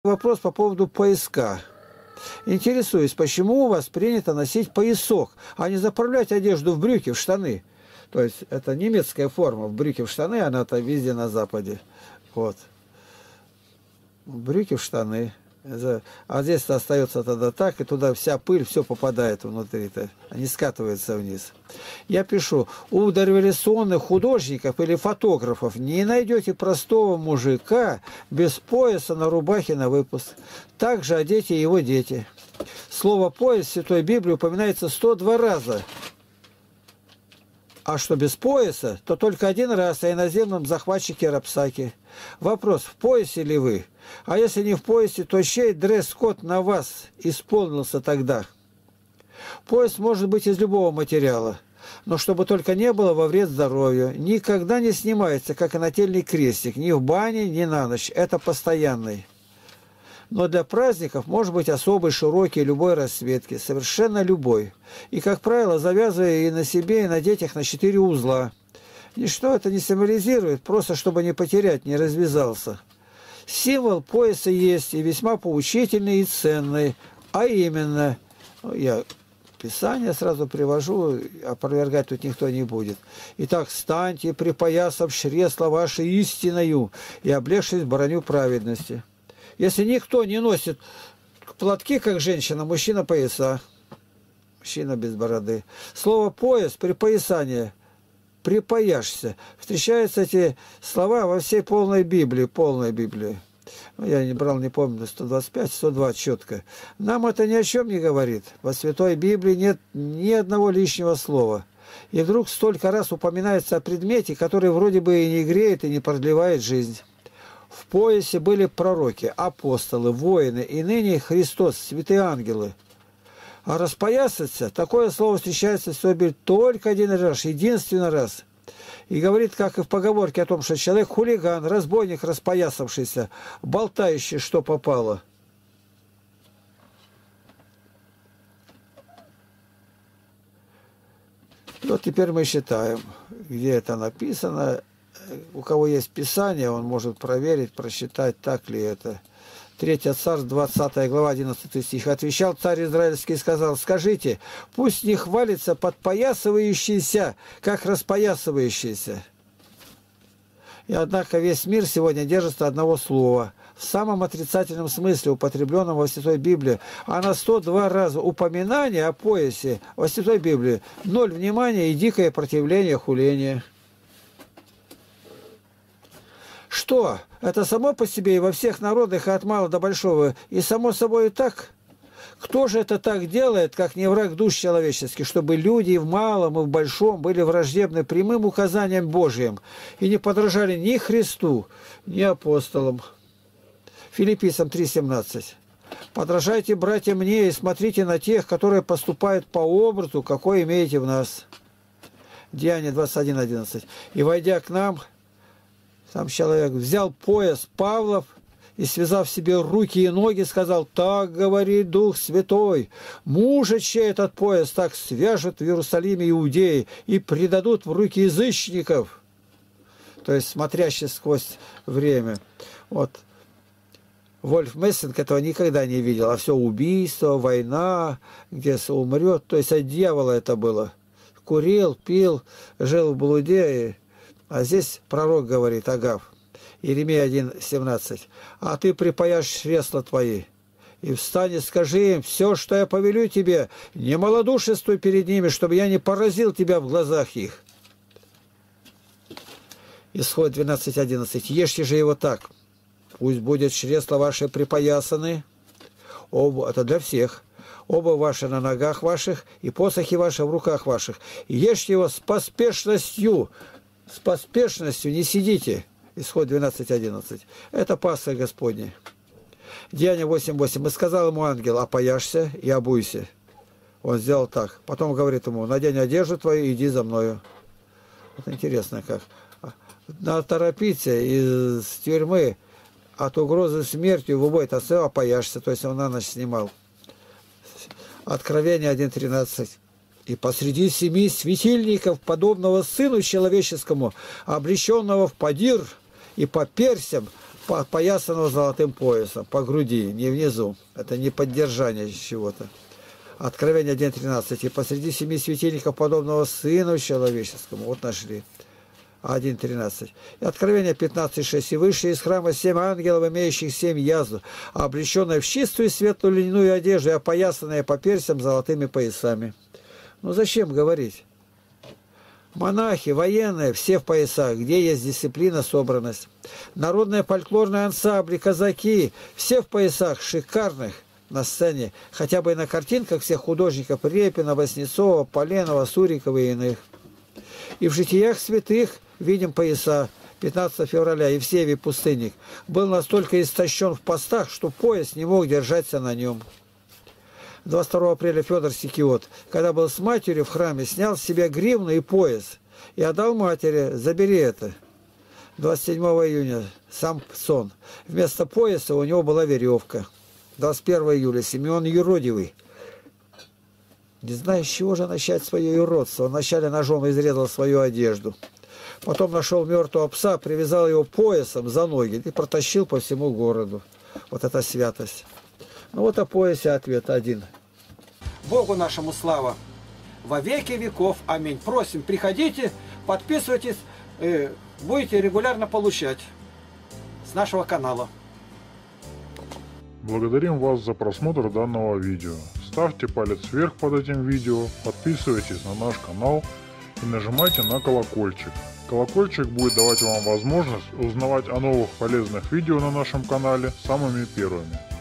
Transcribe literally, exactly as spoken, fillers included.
Вопрос по поводу пояска. Интересуюсь, почему у вас принято носить поясок, а не заправлять одежду в брюки, в штаны? То есть это немецкая форма, в брюки в штаны, она-то везде на Западе. Вот. Брюки в штаны. А здесь-то остается тогда так, и туда вся пыль, все попадает внутри-то, они скатываются вниз. Я пишу, у дореволюционных художников или фотографов не найдете простого мужика без пояса на рубахе на выпуск. Также одети его дети. Слово «пояс» в Святой Библии упоминается сто два раза. А что без пояса, то только один раз о иноземном захватчике Рапсаке. Вопрос, в поясе ли вы? А если не в поясе, то чей дресс-код на вас исполнился тогда? Пояс может быть из любого материала, но чтобы только не было во вред здоровью. Никогда не снимается, как и нательный крестик, ни в бане, ни на ночь. Это постоянный. Но для праздников может быть особый, широкий, любой расцветки, совершенно любой. И, как правило, завязывая и на себе, и на детях на четыре узла. Ничто это не символизирует, просто чтобы не потерять, не развязался. Символ пояса есть и весьма поучительный и ценный, а именно, я Писание сразу привожу, опровергать тут никто не будет. Итак, встаньте, припоясав чресла ваши истиною и облегшись в броню праведности. Если никто не носит платки, как женщина, мужчина пояса. Мужчина без бороды. Слово «пояс» припоясание. Припаяшься. Встречаются эти слова во всей полной Библии. Полной Библии. Ну, я не брал, не помню, сто двадцать пять, сто два четко. Нам это ни о чем не говорит. Во Святой Библии нет ни одного лишнего слова. И вдруг столько раз упоминается о предмете, который вроде бы и не греет, и не продлевает жизнь. В поясе были пророки, апостолы, воины, и ныне Христос, святые ангелы. А распоясаться, такое слово встречается в Святой Библии только один раз, единственный раз. И говорит, как и в поговорке о том, что человек хулиган, разбойник, распоясавшийся, болтающий, что попало. Вот теперь мы считаем, где это написано. У кого есть Писание, он может проверить, просчитать, так ли это. Третье Царств, двадцатая глава, одиннадцатый стих. Отвечал царь израильский и сказал: скажите, пусть не хвалится подпоясывающийся, как распоясывающийся. И однако весь мир сегодня держится одного слова, в самом отрицательном смысле, употребленном во Святой Библии. А на сто два раза упоминание о поясе во Святой Библии ноль внимания и дикое противление, хуление. Что? Это само по себе и во всех народах, и от мала до большого, и само собой и так? Кто же это так делает, как не враг душ человеческих, чтобы люди и в малом, и в большом были враждебны прямым указаниям Божьим и не подражали ни Христу, ни апостолам? Филиппийцам три семнадцать. Подражайте, братья, мне и смотрите на тех, которые поступают по образу, какой имеете в нас. Деяние двадцать один одиннадцать. И войдя к нам, там человек взял пояс Павлов и, связав себе руки и ноги, сказал: так говорит Дух Святой, мужа чей этот пояс так свяжут в Иерусалиме иудеи и предадут в руки язычников. То есть смотрящий сквозь время. Вот. Вольф Мессинг этого никогда не видел, а все убийство, война, где умрет. То есть от дьявола это было. Курил, пил, жил в блуде. А здесь пророк говорит, Агав, Иеремия один семнадцать. А ты припаяшь чресла твои, и встань и скажи им: все, что я повелю тебе, не малодушествуй перед ними, чтобы я не поразил тебя в глазах их. Исход двенадцать одиннадцать. Ешьте же его так. Пусть будет чресла ваши припоясаны. Оба, это для всех. Оба ваши на ногах ваших, и посохи ваши в руках ваших. И ешьте его с поспешностью. С поспешностью не сидите. Исход двенадцать одиннадцать. Это Пасха Господня. Деяние восемь восемь. И сказал ему ангел: опояшься и обуйся. Он сделал так. Потом говорит ему: надень одежду твою и иди за мною. Вот интересно как. Надо торопиться из тюрьмы от угрозы смертью в убой, то все опояшься. То есть он на ночь снимал. Откровение один тринадцать. И посреди семи светильников, подобного Сыну Человеческому, облеченного в подир и по персям, подпоясанного золотым поясом по груди, не внизу. Это не поддержание чего-то. Откровение один тринадцать. И посреди семи светильников подобного Сыну Человеческому. Вот нашли. один тринадцать. И Откровение пятнадцать шесть. И вышли из храма семь ангелов, имеющих семь язв, облеченные в чистую светлую льняную одежду и опоясанные по персям золотыми поясами. Ну зачем говорить? Монахи, военные, все в поясах, где есть дисциплина, собранность. Народные фольклорные ансамбли, казаки, все в поясах, шикарных на сцене. Хотя бы и на картинках всех художников Репина, Васнецова, Поленова, Сурикова и иных. И в житиях святых видим пояса. пятнадцатого февраля Евсевий пустынник был настолько истощен в постах, что пояс не мог держаться на нем. двадцать второго апреля Федор Сикиот, когда был с матерью в храме, снял с себя гривну и пояс и отдал матери: забери это. двадцать седьмого июня Самсон. Вместо пояса у него была веревка. двадцать первого июля Симеон Юродивый. Не знаю, с чего же начать свое юродство. Он вначале ножом изрезал свою одежду. Потом нашел мертвого пса, привязал его поясом за ноги и протащил по всему городу. Вот это святость. Ну вот о поясе ответ один. Богу нашему слава во веки веков. Аминь. Просим, приходите, подписывайтесь, будете регулярно получать с нашего канала. Благодарим вас за просмотр данного видео. Ставьте палец вверх под этим видео, подписывайтесь на наш канал и нажимайте на колокольчик. Колокольчик будет давать вам возможность узнавать о новых полезных видео на нашем канале самыми первыми.